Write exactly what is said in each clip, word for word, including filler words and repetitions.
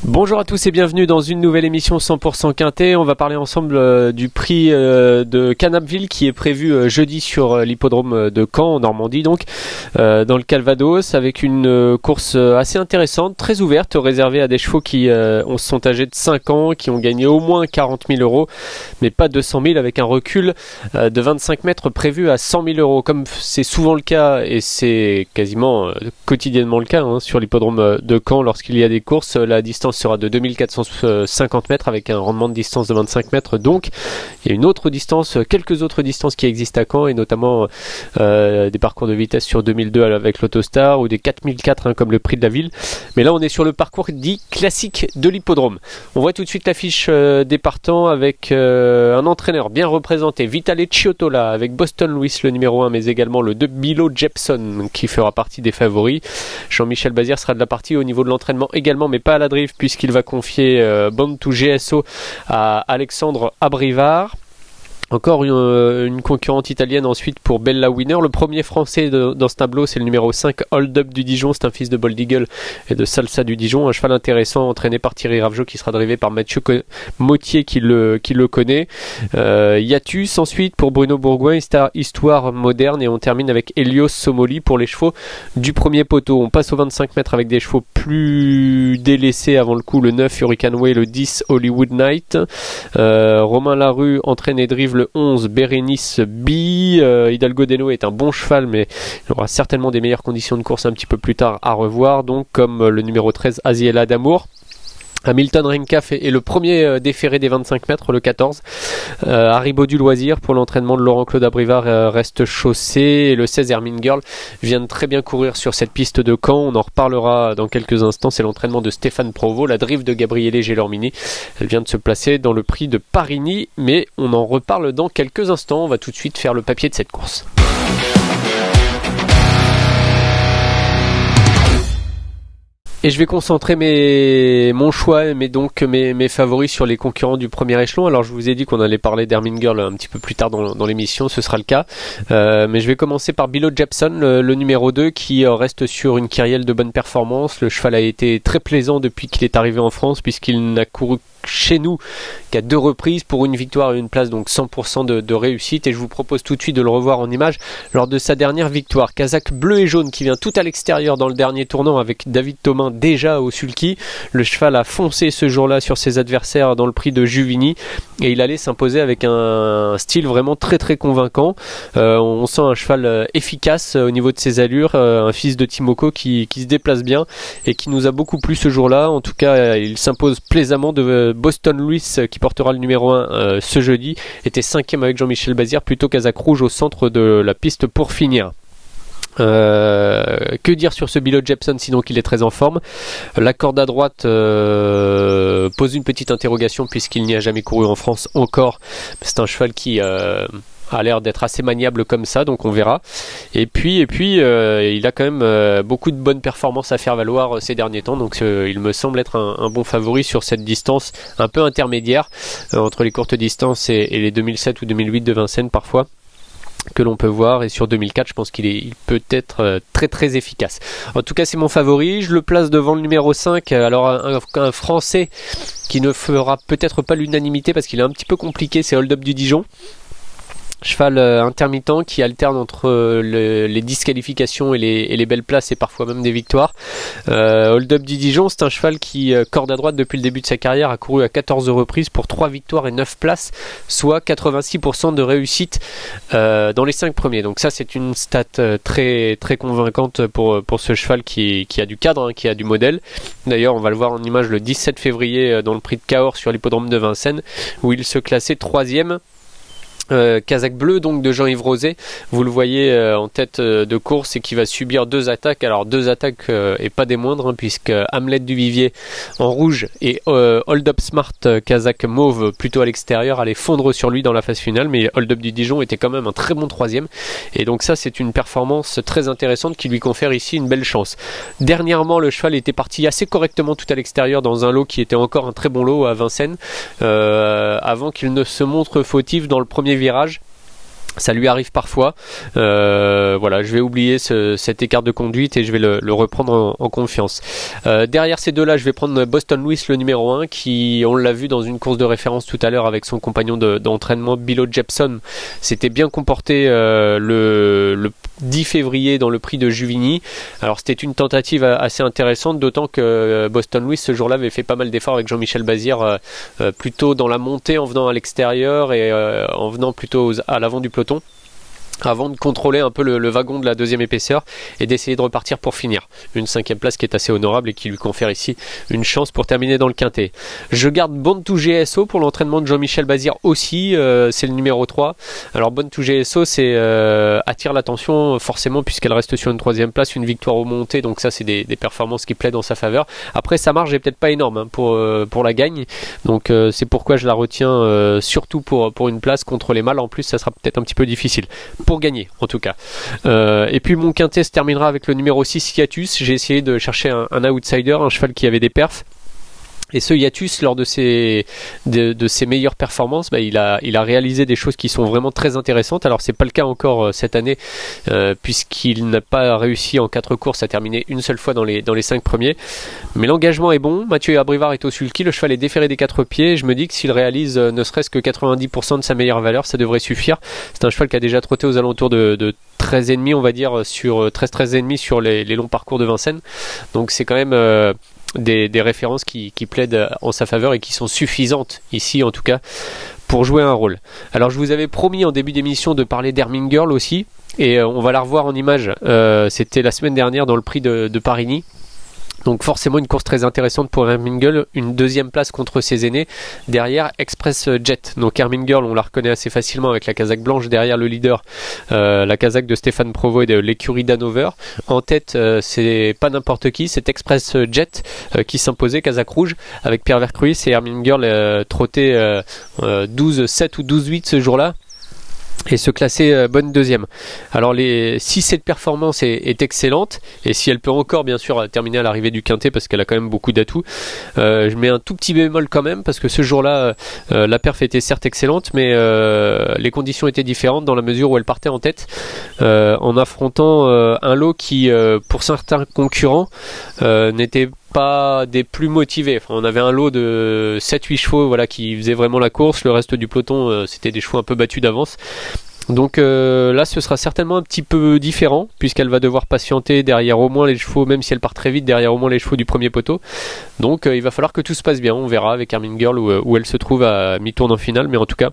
Bonjour à tous et bienvenue dans une nouvelle émission cent pour cent Quintet. On va parler ensemble euh, du prix euh, de Canapville qui est prévu euh, jeudi sur euh, l'hippodrome de Caen en Normandie, donc euh, dans le Calvados, avec une euh, course assez intéressante, très ouverte, réservée à des chevaux qui euh, ont, sont âgés de cinq ans, qui ont gagné au moins quarante mille euros, mais pas deux cent mille, avec un recul euh, de vingt-cinq mètres prévu à cent mille euros, comme c'est souvent le cas et c'est quasiment euh, quotidiennement le cas hein, sur l'hippodrome de Caen. Lorsqu'il y a des courses, la distance sera de deux mille quatre cent cinquante mètres avec un rendement de distance de vingt-cinq mètres. Donc il y a une autre distance, quelques autres distances qui existent à Caen, et notamment euh, des parcours de vitesse sur deux mille deux avec l'Autostar ou des quatre mille quatre hein, comme le prix de la ville. Mais là on est sur le parcours dit classique de l'hippodrome. On voit tout de suite l'affiche euh, des partants avec euh, un entraîneur bien représenté, Vitale Chiotola, avec Boston Louis le numéro un, mais également le deux Bilo Jepson qui fera partie des favoris. Jean-Michel Bazir sera de la partie au niveau de l'entraînement également, mais pas à la drive, puisqu'il va confier euh, Bond to G S O à Alexandre Abrivard. Encore une, une concurrente italienne ensuite pour Bella Winner. Le premier français de, dans ce tableau, c'est le numéro cinq, Hold Up du Dijon. C'est un fils de Bold Eagle et de Salsa du Dijon. Un cheval intéressant entraîné par Thierry Ravgeot qui sera drivé par Mathieu Mautier qui le, qui le connaît. Euh, Yatus ensuite pour Bruno Bourgoin, histoire moderne. Et on termine avec Helios Somoli pour les chevaux du premier poteau. On passe aux vingt-cinq mètres avec des chevaux plus délaissés avant le coup. Le neuf, Hurricane Way, le dix, Hollywood Night. Euh, Romain Larue entraîne et drive le onze, Bérénice B. Euh, Hidalgo Deno est un bon cheval, mais il aura certainement des meilleures conditions de course un petit peu plus tard à revoir, donc comme le numéro treize, Aziella d'Amour. Hamilton Rencaf est le premier déféré des vingt-cinq mètres, le quatorze. Euh, Haribo du Loisir pour l'entraînement de Laurent-Claude Abrivard euh, reste chaussé. Et le seize, Hermine Girl, vient de très bien courir sur cette piste de Caen. On en reparlera dans quelques instants. C'est l'entraînement de Stéphane Provost. La drive de Gabriele Gelormini, elle vient de se placer dans le prix de Parigny, mais on en reparle dans quelques instants. On va tout de suite faire le papier de cette course. Et je vais concentrer mes, mon choix, mais donc mes, mes favoris sur les concurrents du premier échelon. Alors je vous ai dit qu'on allait parler d'Hermine Girl un petit peu plus tard dans, dans l'émission, ce sera le cas. Euh, mais je vais commencer par Bilo Jepson, le, le numéro deux, qui reste sur une kyrielle de bonne performance. Le cheval a été très plaisant depuis qu'il est arrivé en France, puisqu'il n'a couru chez nous qu'à deux reprises pour une victoire et une place, donc cent pour cent de, de réussite. Et je vous propose tout de suite de le revoir en image lors de sa dernière victoire. Kazakh bleu et jaune qui vient tout à l'extérieur dans le dernier tournant avec David Thomain déjà au sulky. Le cheval a foncé ce jour-là sur ses adversaires dans le prix de Juvigny et il allait s'imposer avec un style vraiment très très convaincant. Euh, on sent un cheval efficace au niveau de ses allures, euh, un fils de Timoko qui, qui se déplace bien et qui nous a beaucoup plu ce jour-là. En tout cas, il s'impose plaisamment de Boston Louis qui portera le numéro un euh, ce jeudi, était cinquième avec Jean-Michel Bazir, plutôt Kazakh rouge au centre de la piste pour finir. Euh, que dire sur ce Bilo Jepson sinon qu'il est très en forme. La corde à droite euh, pose une petite interrogation puisqu'il n'y a jamais couru en France encore. C'est un cheval qui euh, a l'air d'être assez maniable comme ça, donc on verra. Et puis, et puis euh, il a quand même euh, beaucoup de bonnes performances à faire valoir euh, ces derniers temps, donc euh, il me semble être un, un bon favori sur cette distance un peu intermédiaire euh, entre les courtes distances et, et les deux mille sept ou deux mille huit de Vincennes parfois, que l'on peut voir, et sur deux mille quatre je pense qu'il est, il peut être euh, très très efficace. En tout cas c'est mon favori, je le place devant le numéro cinq, alors un, un français qui ne fera peut-être pas l'unanimité parce qu'il est un petit peu compliqué, c'est Hold Up du Dijon. Cheval euh, intermittent qui alterne entre euh, le, les disqualifications et les, et les belles places et parfois même des victoires. Euh, Hold Up du Dijon, c'est un cheval qui, euh, corde à droite depuis le début de sa carrière, a couru à quatorze reprises pour trois victoires et neuf places, soit quatre-vingt-six pour cent de réussite euh, dans les cinq premiers. Donc ça c'est une stat euh, très, très convaincante pour, pour ce cheval qui, qui a du cadre, hein, qui a du modèle. D'ailleurs on va le voir en image le dix-sept février euh, dans le prix de Cahors sur l'hippodrome de Vincennes où il se classait troisième. Euh, Kazakh bleu donc de Jean-Yves Rosé, vous le voyez euh, en tête euh, de course et qui va subir deux attaques, alors deux attaques euh, et pas des moindres hein, puisque Hamlet du Vivier en rouge et euh, Hold Up Smart euh, Kazakh mauve plutôt à l'extérieur allait fondre sur lui dans la phase finale, mais Hold Up du Dijon était quand même un très bon troisième et donc ça c'est une performance très intéressante qui lui confère ici une belle chance. Dernièrement le cheval était parti assez correctement tout à l'extérieur dans un lot qui était encore un très bon lot à Vincennes euh, avant qu'il ne se montre fautif dans le premier virage Ça lui arrive parfois. Euh, voilà, je vais oublier ce, cet écart de conduite et je vais le, le reprendre en, en confiance. Euh, derrière ces deux-là, je vais prendre Boston Lewis, le numéro un, qui, on l'a vu dans une course de référence tout à l'heure avec son compagnon de, d'entraînement, Bilo Jepson. C'était bien comporté euh, le, le dix février dans le prix de Juvigny. Alors c'était une tentative assez intéressante, d'autant que Boston Lewis ce jour-là avait fait pas mal d'efforts avec Jean-Michel Bazir, euh, euh, plutôt dans la montée en venant à l'extérieur et euh, en venant plutôt aux, à l'avant du peloton, avant de contrôler un peu le, le wagon de la deuxième épaisseur et d'essayer de repartir pour finir. Une cinquième place qui est assez honorable et qui lui confère ici une chance pour terminer dans le quintet. Je garde Born to G S O pour l'entraînement de Jean-Michel Bazir aussi, euh, c'est le numéro trois. Alors Born to G S O c'est, euh, attire l'attention forcément puisqu'elle reste sur une troisième place, une victoire au monté, donc ça c'est des, des performances qui plaident en sa faveur. Après sa marge est peut-être pas énorme hein, pour, euh, pour la gagne, donc euh, c'est pourquoi je la retiens euh, surtout pour, pour une place contre les mâles. En plus ça sera peut-être un petit peu difficile pour gagner en tout cas. Euh, et puis mon quintet se terminera avec le numéro six Hiatus. J'ai essayé de chercher un, un outsider, un cheval qui avait des perfs. Et ce Hiatus, lors de ses, de, de ses meilleures performances, bah, il, a, il a réalisé des choses qui sont vraiment très intéressantes. Alors c'est pas le cas encore euh, cette année, euh, puisqu'il n'a pas réussi en quatre courses à terminer une seule fois dans les, dans les cinq premiers. Mais l'engagement est bon. Mathieu Abrivard est au sulky, le cheval est déféré des quatre pieds. Je me dis que s'il réalise euh, ne serait-ce que quatre-vingt-dix pour cent de sa meilleure valeur, ça devrait suffire. C'est un cheval qui a déjà trotté aux alentours de, de treize virgule cinq on va dire, sur treize treize virgule cinq sur les, les longs parcours de Vincennes. Donc c'est quand même... Euh, Des, des références qui, qui plaident en sa faveur et qui sont suffisantes ici en tout cas pour jouer un rôle. Alors je vous avais promis en début d'émission de parler d'Hermine Girl aussi et euh, on va la revoir en image, euh, c'était la semaine dernière dans le prix de, de Parigny. Donc forcément une course très intéressante pour Hermine Girl, une deuxième place contre ses aînés, derrière Express Jet. Donc Hermine Girl on la reconnaît assez facilement avec la casaque blanche derrière le leader, euh, la casaque de Stéphane Provost et de l'écurie d'Hanover. En tête euh, c'est pas n'importe qui, c'est Express Jet euh, qui s'imposait, casaque rouge, avec Pierre Vercruis et Hermine Girl euh, trotté euh, euh, douze sept ou douze huit ce jour-là. Et se classer euh, bonne deuxième. Alors les, si cette performance est, est excellente, et si elle peut encore bien sûr terminer à l'arrivée du quintet parce qu'elle a quand même beaucoup d'atouts, euh, je mets un tout petit bémol quand même parce que ce jour-là euh, la perf était certes excellente, mais euh, les conditions étaient différentes dans la mesure où elle partait en tête euh, en affrontant euh, un lot qui euh, pour certains concurrents euh, n'était pas des plus motivés. Enfin, on avait un lot de sept huit chevaux voilà, qui faisaient vraiment la course, le reste du peloton euh, c'était des chevaux un peu battus d'avance. Donc euh, là ce sera certainement un petit peu différent puisqu'elle va devoir patienter derrière au moins les chevaux, même si elle part très vite, derrière au moins les chevaux du premier poteau. Donc euh, il va falloir que tout se passe bien, on verra avec Hermine Girl où, où elle se trouve à mi-tour en finale, mais en tout cas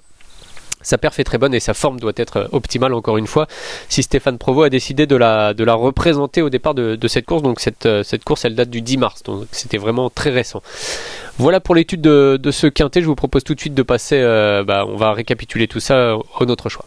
sa perf est très bonne et sa forme doit être optimale encore une fois si Stéphane Provost a décidé de la, de la représenter au départ de, de cette course. Donc cette, cette course elle date du dix mars, donc c'était vraiment très récent. Voilà pour l'étude de, de ce quintet. Je vous propose tout de suite de passer, euh, bah, on va récapituler tout ça au notre choix.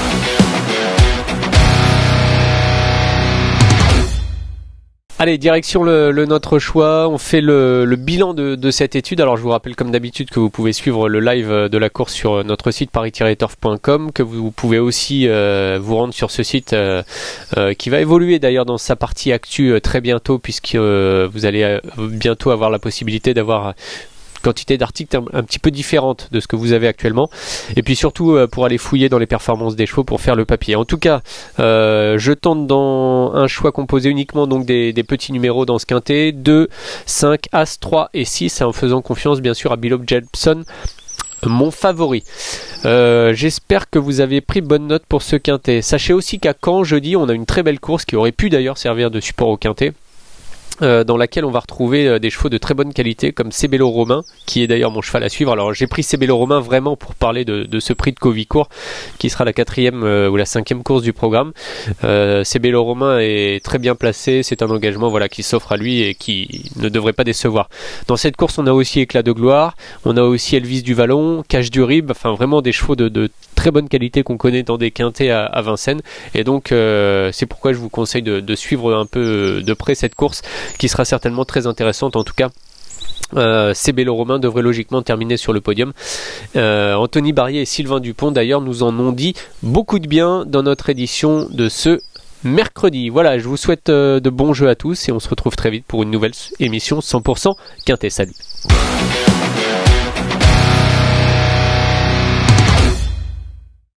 Allez, direction le, le notre choix, on fait le, le bilan de, de cette étude. Alors je vous rappelle comme d'habitude que vous pouvez suivre le live de la course sur notre site paris tiret turf point com, que vous pouvez aussi euh, vous rendre sur ce site euh, euh, qui va évoluer d'ailleurs dans sa partie actu euh, très bientôt, puisque euh, vous allez euh, bientôt avoir la possibilité d'avoir quantité d'articles un, un petit peu différente de ce que vous avez actuellement, et puis surtout euh, pour aller fouiller dans les performances des chevaux pour faire le papier. En tout cas euh, je tente dans un choix composé uniquement donc des, des petits numéros dans ce quintet, deux, cinq, As, trois et six, en faisant confiance bien sûr à Bilo Jepson, mon favori. Euh, j'espère que vous avez pris bonne note pour ce quintet. Sachez aussi qu'à Caen jeudi on a une très belle course qui aurait pu d'ailleurs servir de support au quintet, Euh, dans laquelle on va retrouver euh, des chevaux de très bonne qualité comme Cébello Romain, qui est d'ailleurs mon cheval à suivre. Alors j'ai pris Cébello Romain vraiment pour parler de, de ce prix de Covicourt qui sera la quatrième euh, ou la cinquième course du programme. euh, Cébello Romain est très bien placé, c'est un engagement voilà, qui s'offre à lui et qui ne devrait pas décevoir. Dans cette course on a aussi Éclat de Gloire, on a aussi Elvis du Vallon, Cache du Rib, enfin vraiment des chevaux de, de très bonne qualité qu'on connaît dans des quintets à, à Vincennes, et donc euh, c'est pourquoi je vous conseille de, de suivre un peu de près cette course qui sera certainement très intéressante. En tout cas euh, Cébello Romain devrait logiquement terminer sur le podium. euh, Anthony Barrier et Sylvain Dupont d'ailleurs nous en ont dit beaucoup de bien dans notre édition de ce mercredi. Voilà, je vous souhaite euh, de bons jeux à tous et on se retrouve très vite pour une nouvelle émission cent pour cent Quintet. Salut.